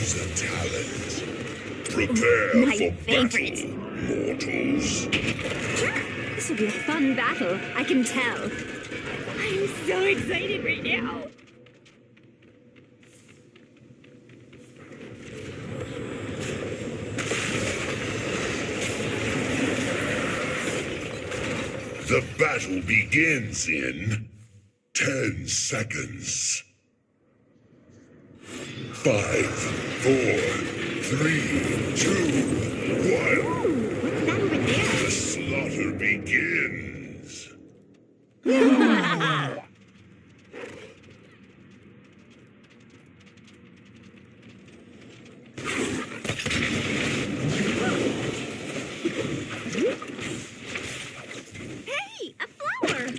Choose a talent. Prepare for battle, mortals. This will be a fun battle, I can tell. I'm so excited right now. The battle begins in 10 seconds. 5, 4, 3, 2, 1. Ooh, what's that over there? The slaughter begins. Hey, a flower!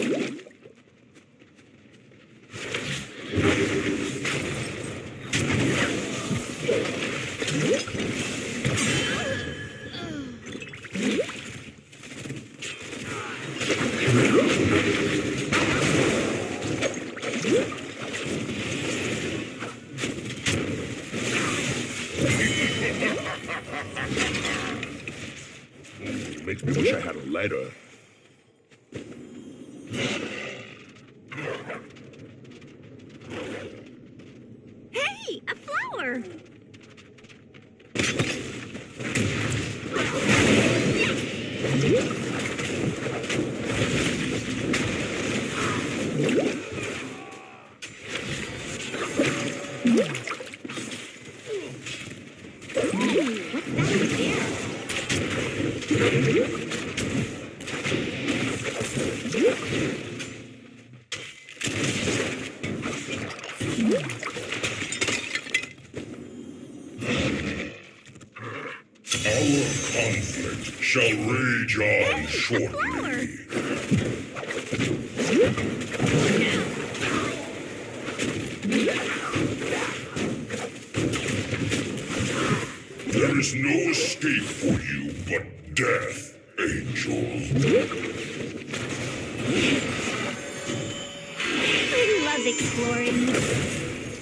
Makes me wish I had a lighter. Hey, a flower! What's that over Our conflict shall rage on shortly. There is no escape for you but death, angel. I love exploring.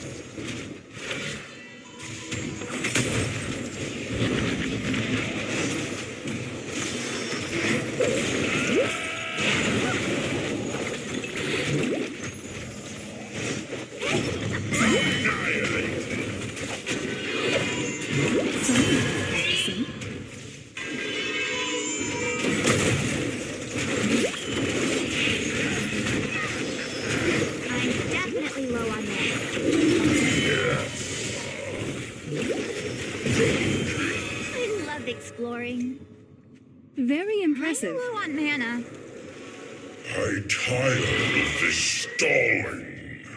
Exploring. Very impressive. I want mana. I tire of this stalling.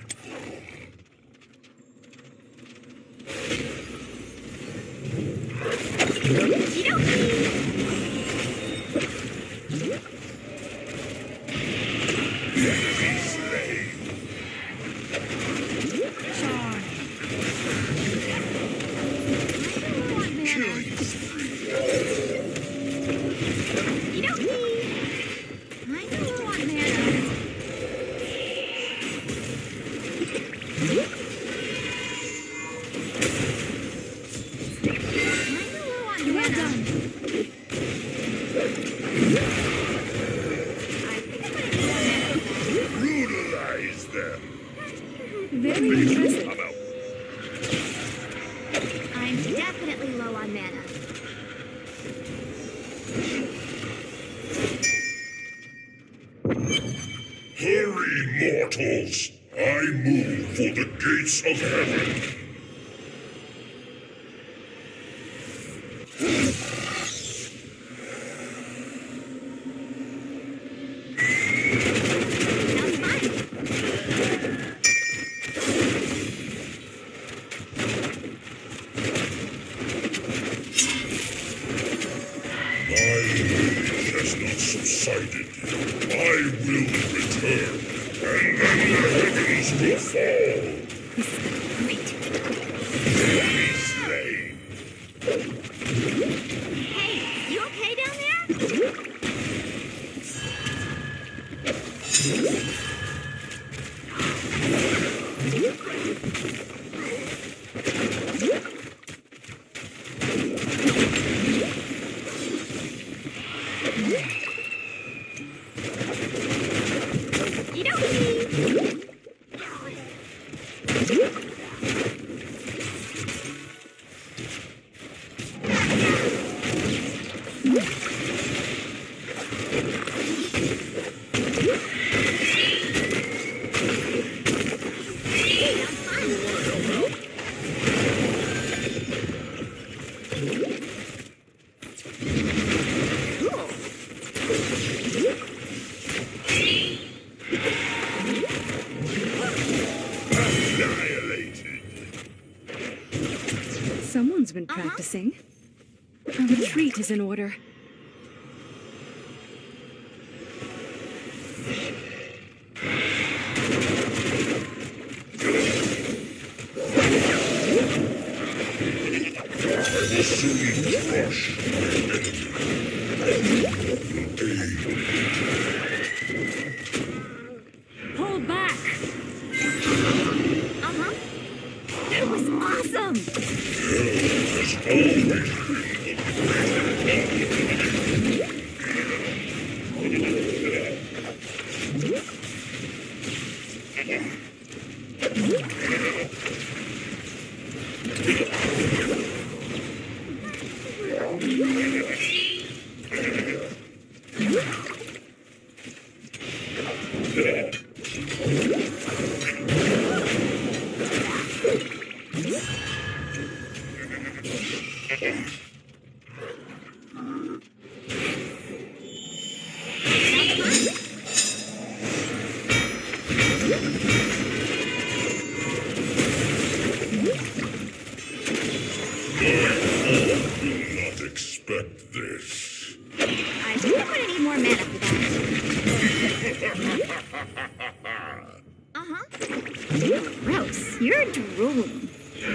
Very impressive. I'm definitely low on mana. Hurry, mortals! I move for the gates of heaven. Subsided. I will return, and then the heavens will fall. This is great. Be slain. Hey, you okay down there? Someone's been practicing. A retreat is in order. I will soon crush my Pull back. That was awesome. has always expect this. I think I'm gonna need more mana for that. Gross, you're drooling.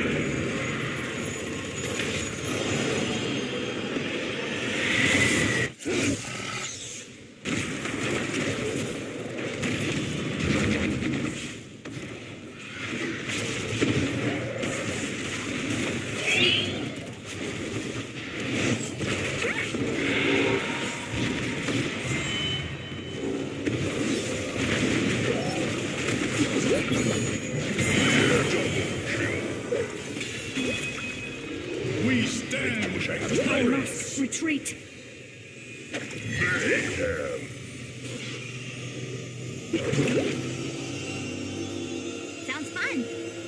We stand I must retreat. mayhem. Sounds fun.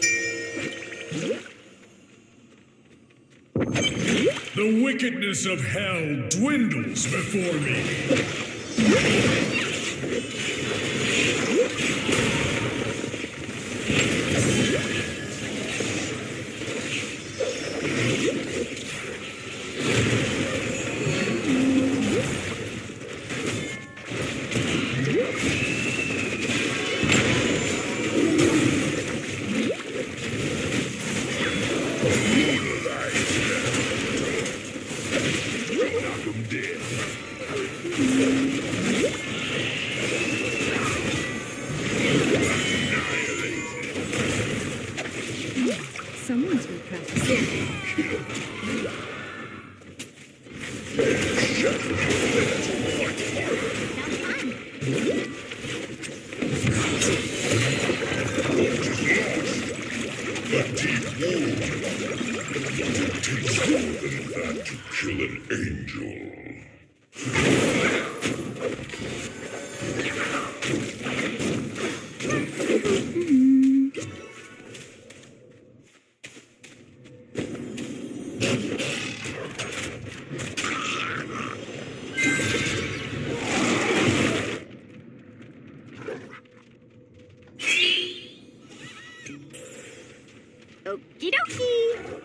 The wickedness of hell dwindles before me. Someone's been practicing. A deep wound. It takes more than that to kill an angel. Okie dokie.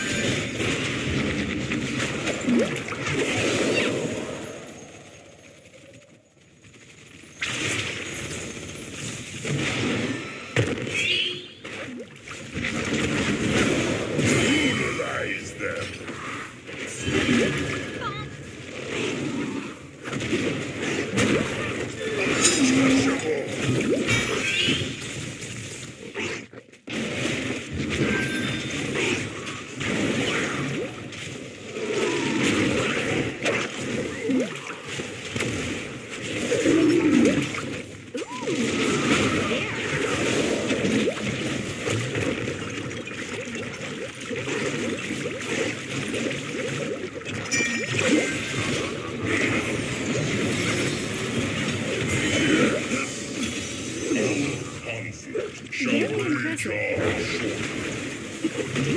Brutalize them. Conflict shall rage on.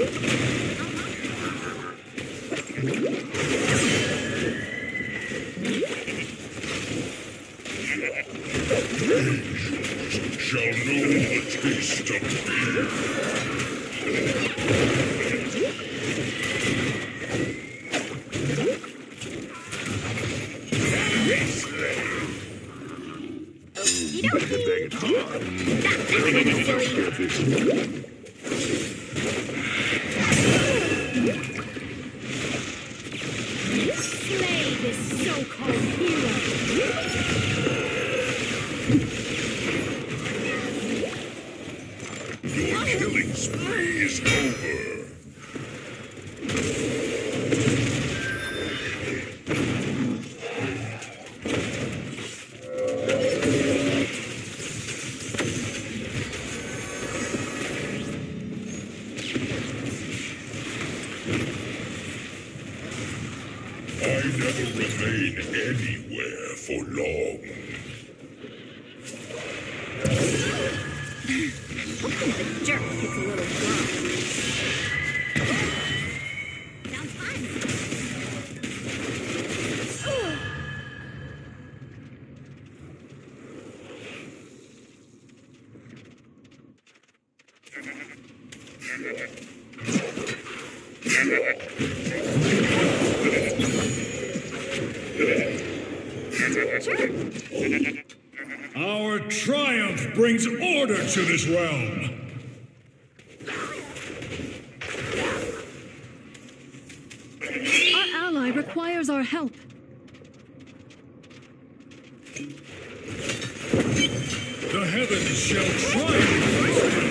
Angels shall know the taste of fear. Slay this so-called hero. Your killing spree is over. I never remain anywhere for long. What kind of a jerk gets a little drunk? Sounds fun. Our triumph brings order to this realm. Our ally requires our help. The heavens shall triumph.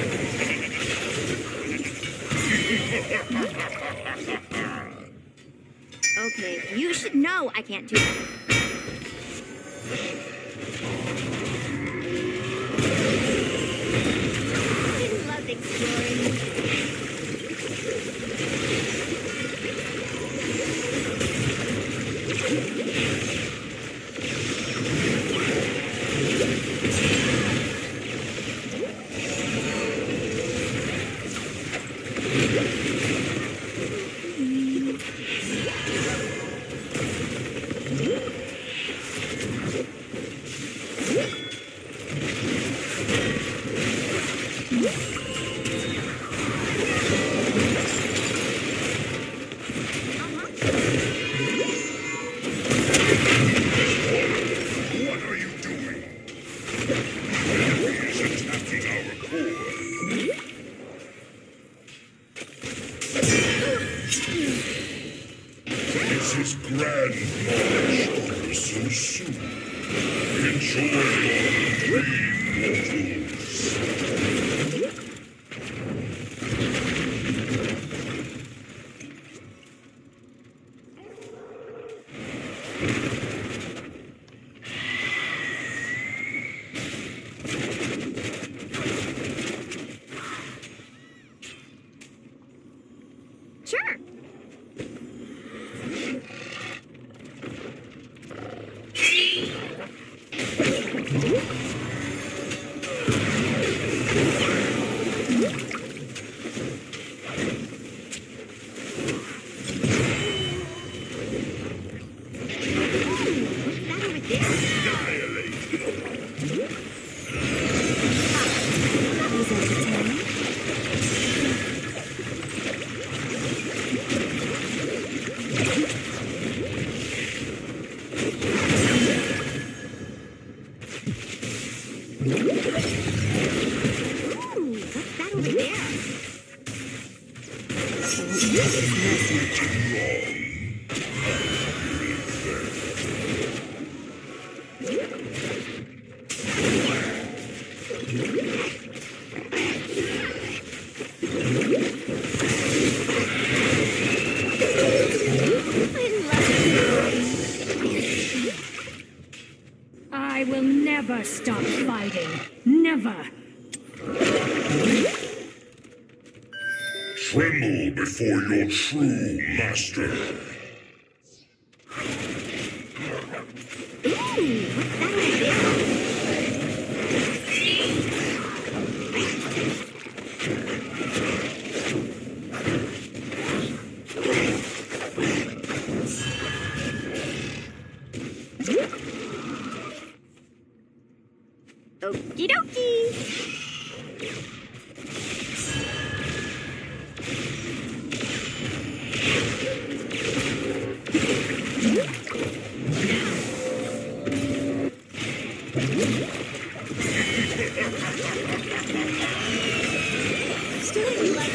Okay, you should know I can't do that. I love exploring. What are you doing? The enemy is attacking our core. This is grand knowledge over so soon. Enjoy your dream, mortals. Sure. I will never stop fighting. Never. Tremble before your true master. Okie dokie.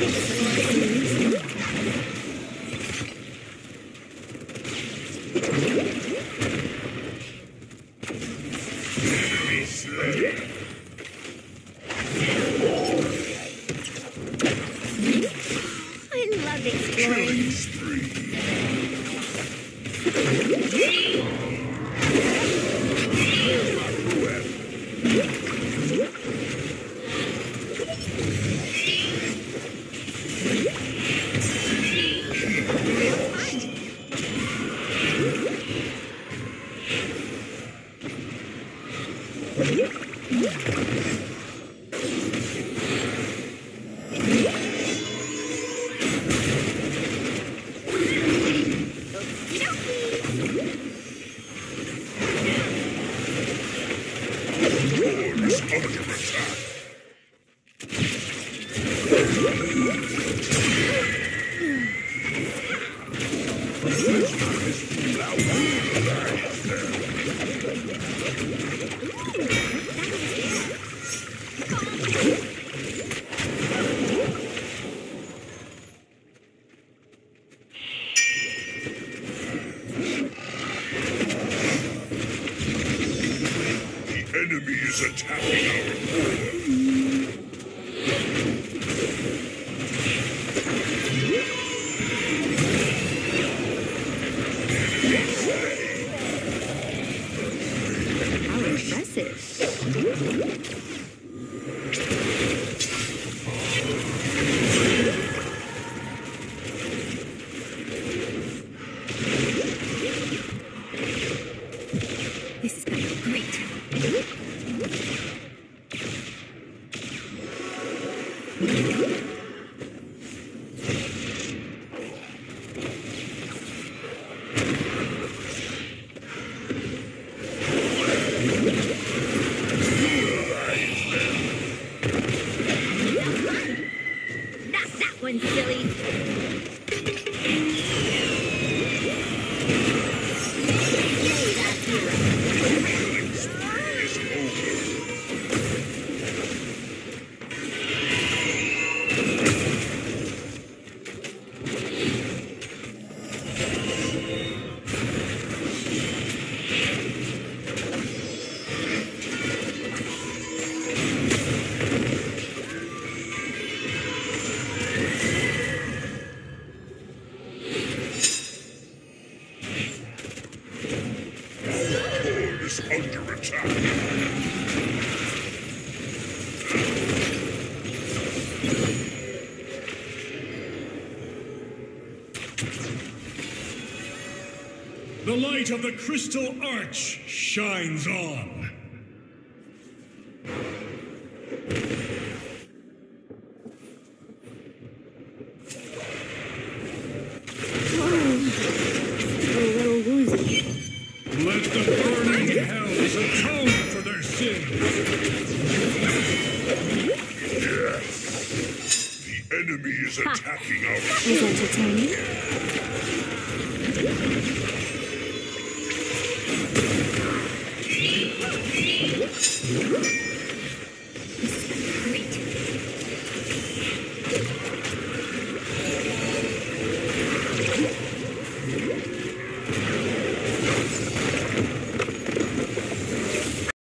Enemy slain. I love exploring. Killing spree. Lord is under attack. The enemy is attacking our core. How impressive. This is going to be great. Not that one, silly. Killing spree is over. Lord is under attack. The light of the crystal arch shines on. A little woozy. Let the burning hells atone for their sins. Yes. The enemy is attacking our That was entertaining.